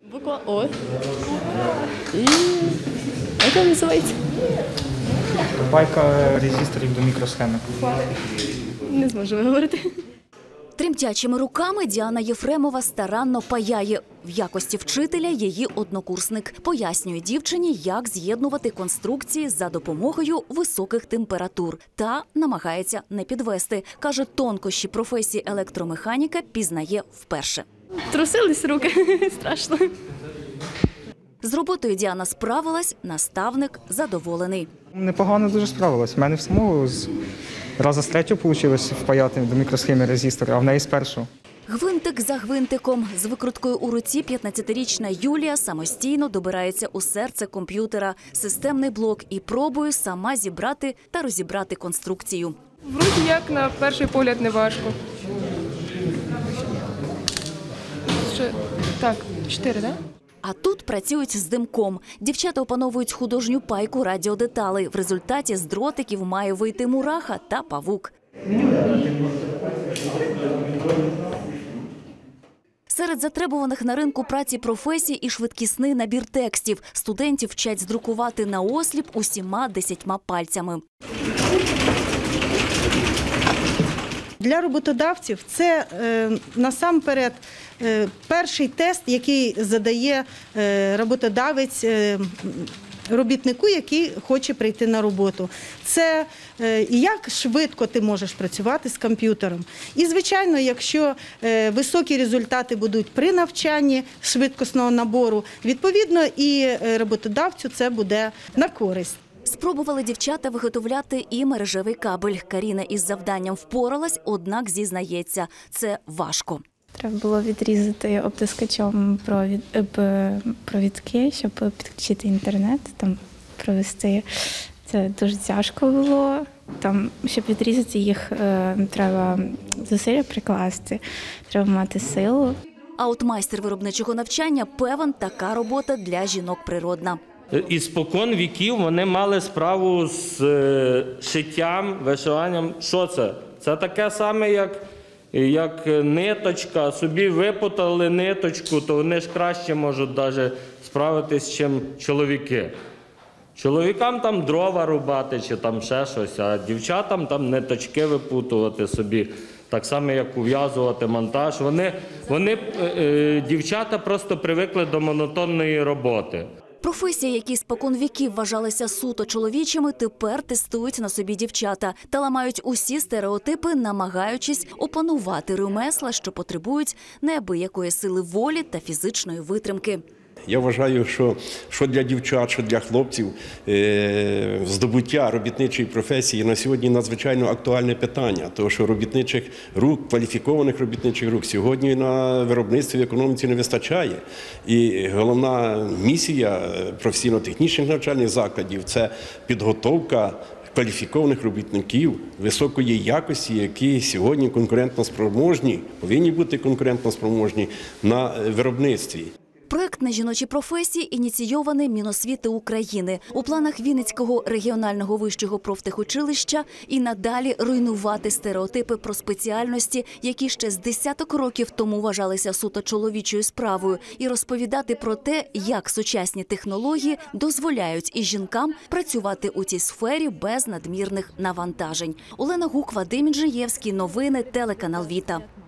Буква О. І як вона називається? Пайка резисторів до мікросхеми. Не зможу виговорити. Тремтячими руками Діана Єфремова старанно паяє. В якості вчителя її однокурсник. Пояснює дівчині, як з'єднувати конструкції за допомогою високих температур. Та намагається не підвести. Каже, тонкощі професії електромеханіка пізнає вперше. Трусились руки, страшно. З роботою Діана справилась, наставник задоволений. Непогано дуже справилась. У мене в самого раза з третього вийшло впаяти до мікросхеми резистор, а в неї з першого. Гвинтик за гвинтиком. З викруткою у руці 15-річна Юлія самостійно добирається у серце комп'ютера, системний блок і пробує сама зібрати та розібрати конструкцію. Вроді як на перший погляд не важко. Так, 4, так? А тут працюють з димком. Дівчата опановують художню пайку радіодеталей. В результаті з дротиків має вийти мураха та павук. Серед затребуваних на ринку праці професій і швидкісний набір текстів. Студентів вчать здрукувати наосліп усіма 10 пальцями. Для роботодавців це насамперед перший тест, який задає роботодавець робітнику, який хоче прийти на роботу. Це як швидко ти можеш працювати з комп'ютером. І, звичайно, якщо високі результати будуть при навчанні швидкісного набору, відповідно і роботодавцю це буде на користь. Спробували дівчата виготовляти і мережевий кабель. Каріна із завданням впоралась, однак зізнається – це важко. Треба було відрізати обтискачом провідки, щоб підключити інтернет, там провести. Це дуже тяжко було. Там, щоб відрізати їх, треба зусилля прикласти, треба мати силу. А от майстер виробничого навчання певен, така робота для жінок природна. Іспокон віків вони мали справу з шиттям, вишиванням. Що це? Це таке саме, як ниточка. Собі випутали ниточку, то вони ж краще можуть навіть справитись, ніж чоловіки. Чоловікам там дрова рубати чи там ще щось, а дівчатам там ниточки випутувати собі. Так само, як ув'язувати монтаж. Дівчата просто привикли до монотонної роботи. Професії, які спокон віків вважалися суто чоловічими, тепер тестують на собі дівчата та ламають усі стереотипи, намагаючись опанувати ремесла, що потребують неабиякої сили волі та фізичної витримки. Я вважаю, що для дівчат, що для хлопців здобуття робітничої професії на сьогодні надзвичайно актуальне питання, тому що робітничих рук, кваліфікованих робітничих рук сьогодні на виробництві, в економіці не вистачає. І головна місія професійно-технічних навчальних закладів – це підготовка кваліфікованих робітників високої якості, які сьогодні конкурентноспроможні, повинні бути конкурентноспроможні на виробництві. Проект на жіночі професії ініційований Міносвіти України. У планах Вінницького регіонального вищого профтехучилища і надалі руйнувати стереотипи про спеціальності, які ще з десяток років тому вважалися суто чоловічою справою, і розповідати про те, як сучасні технології дозволяють і жінкам працювати у цій сфері без надмірних навантажень. Олена Гук, Вадим Інжиєвський. Новини, телеканал Віта.